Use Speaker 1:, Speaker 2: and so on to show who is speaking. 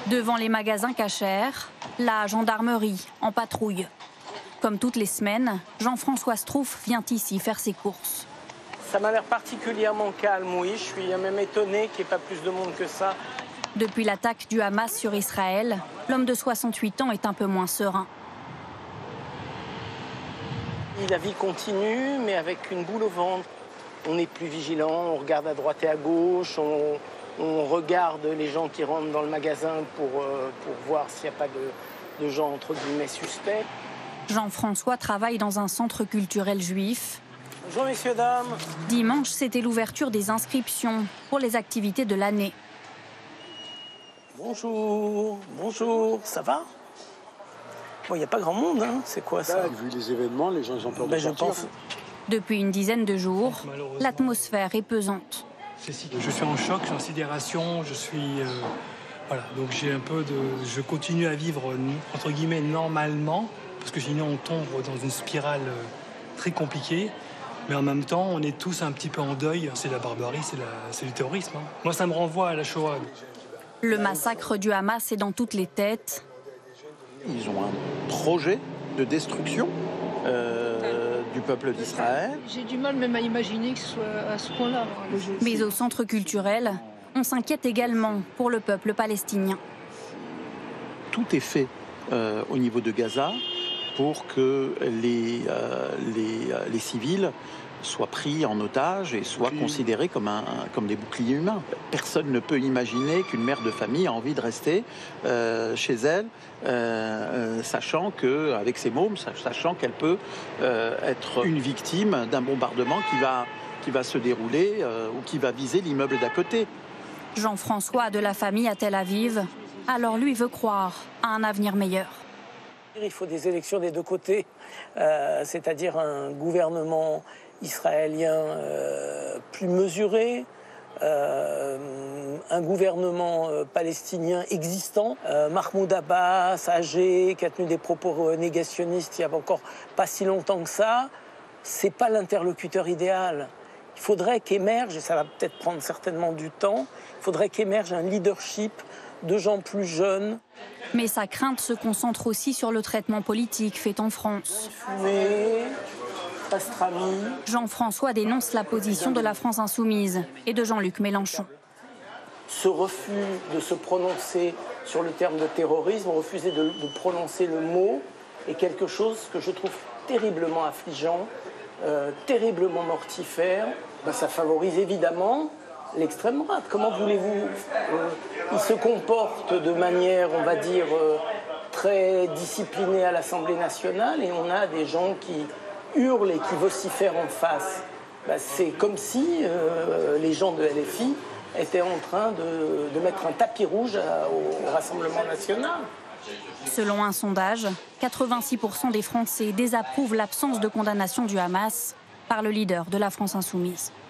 Speaker 1: Devant les magasins cachers, la gendarmerie en patrouille. Comme toutes les semaines, Jean-François Strouf vient ici faire ses courses.
Speaker 2: Ça m'a l'air particulièrement calme, oui. Je suis même étonné qu'il n'y ait pas plus de monde que ça.
Speaker 1: Depuis l'attaque du Hamas sur Israël, l'homme de 68 ans est un peu moins serein.
Speaker 2: La vie continue, mais avec une boule au ventre. On est plus vigilant, on regarde à droite et à gauche, on regarde les gens qui rentrent dans le magasin pour voir s'il n'y a pas de gens entre guillemets suspects.
Speaker 1: Jean-François travaille dans un centre culturel juif.
Speaker 2: Bonjour messieurs, dames.
Speaker 1: Dimanche, c'était l'ouverture des inscriptions pour les activités de l'année.
Speaker 2: Bonjour, bonjour, ça va? Bon, il n'y a pas grand monde, hein. C'est quoi ça?
Speaker 3: Vu les événements, les gens ils ont peur de sortir.
Speaker 1: Depuis une dizaine de jours, l'atmosphère est pesante.
Speaker 4: Je suis en choc, je suis en sidération, voilà, donc j'ai un peu de... Je continue à vivre, entre guillemets, normalement, parce que sinon on tombe dans une spirale très compliquée. Mais en même temps, on est tous un petit peu en deuil. C'est la barbarie, c'est du terrorisme. Hein. Moi, ça me renvoie à la Shoah.
Speaker 1: Le massacre du Hamas est dans toutes les têtes.
Speaker 5: Ils ont un projet de destruction du peuple d'Israël.
Speaker 6: J'ai du mal même à imaginer que ce soit à ce point-là.
Speaker 1: Mais au centre culturel, on s'inquiète également pour le peuple palestinien.
Speaker 5: Tout est fait au niveau de Gaza pour que les civils soient pris en otage et soient considérés comme des boucliers humains. Personne ne peut imaginer qu'une mère de famille a envie de rester chez elle, sachant qu'avec ses mômes, sachant qu'elle peut être une victime d'un bombardement qui va se dérouler ou qui va viser l'immeuble d'à côté.
Speaker 1: Jean-François a de la famille à Tel Aviv, alors lui veut croire à un avenir meilleur.
Speaker 2: Il faut des élections des deux côtés, c'est-à-dire un gouvernement israélien plus mesuré, un gouvernement palestinien existant. Mahmoud Abbas, âgé, qui a tenu des propos négationnistes il n'y a encore pas si longtemps que ça, c'est pas l'interlocuteur idéal. Il faudrait qu'émerge, et ça va peut-être prendre certainement du temps, il faudrait qu'émerge un leadership de gens plus jeunes.
Speaker 1: Mais sa crainte se concentre aussi sur le traitement politique fait en France. Jean-François dénonce la position de la France insoumise et de Jean-Luc Mélenchon.
Speaker 2: Ce refus de se prononcer sur le terme de terrorisme, refuser de prononcer le mot, est quelque chose que je trouve terriblement affligeant, terriblement mortifère. Ça favorise évidemment l'extrême droite. Comment voulez-vous il se comporte de manière, on va dire, très disciplinée à l'Assemblée nationale et on a des gens qui hurlent et qui vocifèrent en face. C'est comme si les gens de LFI étaient en train de mettre un tapis rouge au Rassemblement national.
Speaker 1: Selon un sondage, 86% des Français désapprouvent l'absence de condamnation du Hamas par le leader de la France insoumise.